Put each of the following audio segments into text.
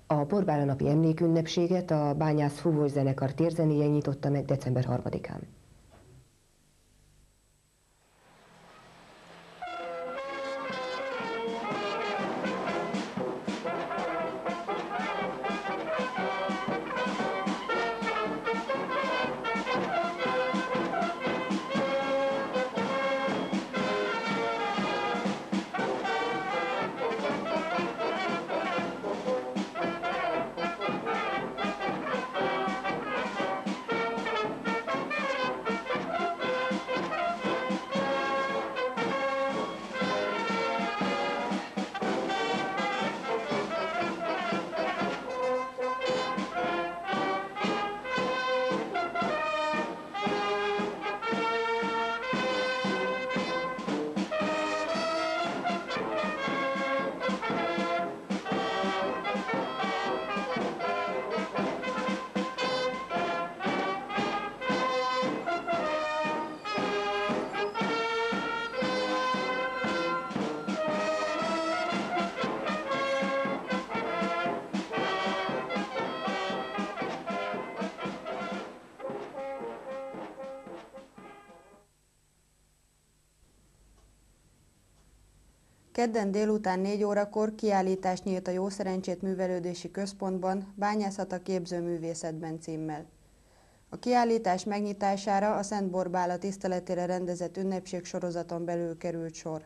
A Borbála napi emlékünnepséget a Bányász Fúvós Zenekar térzenéje nyitotta meg december 3-án. Kedden délután 4 órakor kiállítás nyílt a Jószerencsét Művelődési Központban Bányászat a képzőművészetben címmel. A kiállítás megnyitására a Szent Borbála tiszteletére rendezett ünnepségsorozaton belül került sor.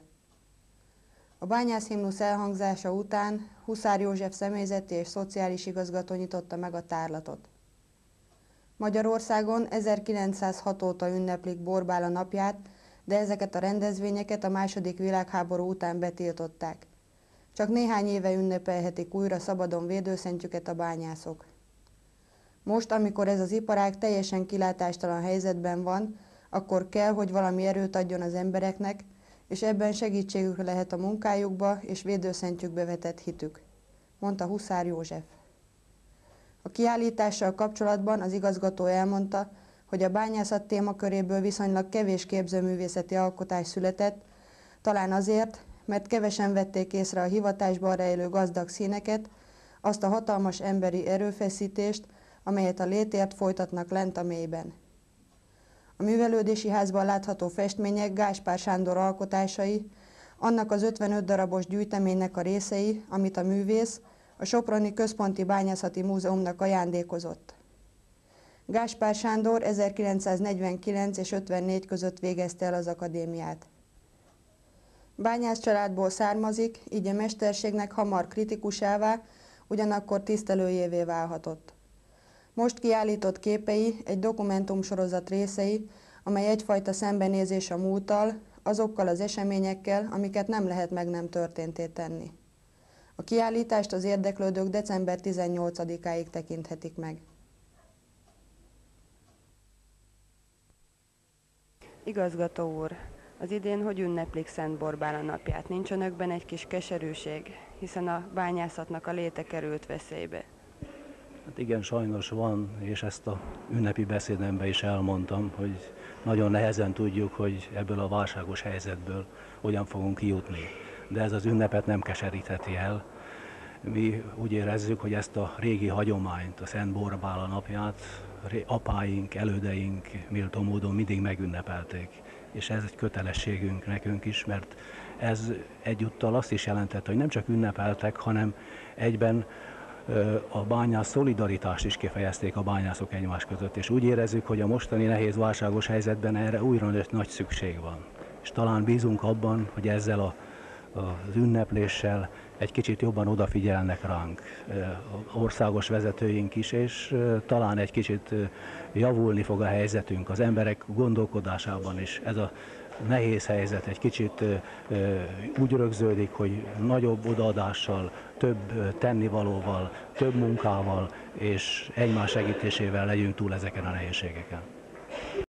A bányászhimnusz elhangzása után Huszár József személyzeti és szociális igazgató nyitotta meg a tárlatot. Magyarországon 1906 óta ünneplik Borbála napját, de ezeket a rendezvényeket a II. Világháború után betiltották. Csak néhány éve ünnepelhetik újra szabadon védőszentjüket a bányászok. Most, amikor ez az iparág teljesen kilátástalan helyzetben van, akkor kell, hogy valami erőt adjon az embereknek, és ebben segítségükre lehet a munkájukba és védőszentjükbe vetett hitük, mondta Huszár József. A kiállítással kapcsolatban az igazgató elmondta, hogy a bányászat témaköréből viszonylag kevés képzőművészeti alkotás született, talán azért, mert kevesen vették észre a hivatásban rejlő gazdag színeket, azt a hatalmas emberi erőfeszítést, amelyet a létért folytatnak lent a mélyben. A művelődési házban látható festmények Gáspár Sándor alkotásai, annak az 55 darabos gyűjteménynek a részei, amit a művész a Soproni Központi Bányászati Múzeumnak ajándékozott. Gáspár Sándor 1949 és 54 között végezte el az akadémiát. Bányász családból származik, így a mesterségnek hamar kritikusává, ugyanakkor tisztelőjévé válhatott. Most kiállított képei egy dokumentumsorozat részei, amely egyfajta szembenézés a múlttal, azokkal az eseményekkel, amiket nem lehet meg nem történtté tenni. A kiállítást az érdeklődők december 18-áig tekinthetik meg. Igazgató úr, az idén hogy ünneplik Szent Borbála napját? Nincs önökben egy kis keserűség, hiszen a bányászatnak a léte került veszélybe? Hát igen, sajnos van, és ezt a ünnepi beszédemben is elmondtam, hogy nagyon nehezen tudjuk, hogy ebből a válságos helyzetből hogyan fogunk kijutni. De ez az ünnepet nem keserítheti el. Mi úgy érezzük, hogy ezt a régi hagyományt, a Szent Borbála napját apáink, elődeink méltó módon mindig megünnepelték. És ez egy kötelességünk nekünk is, mert ez egyúttal azt is jelentette, hogy nem csak ünnepeltek, hanem egyben a bányász szolidaritást is kifejezték a bányászok egymás között, és úgy érezzük, hogy a mostani nehéz válságos helyzetben erre újra nagy szükség van. És talán bízunk abban, hogy ezzel az ünnepléssel egy kicsit jobban odafigyelnek ránk országos vezetőink is, és talán egy kicsit javulni fog a helyzetünk az emberek gondolkodásában is. Ez a nehéz helyzet egy kicsit úgy rögződik, hogy nagyobb odaadással, több tennivalóval, több munkával és egymás segítésével legyünk túl ezeken a nehézségeken.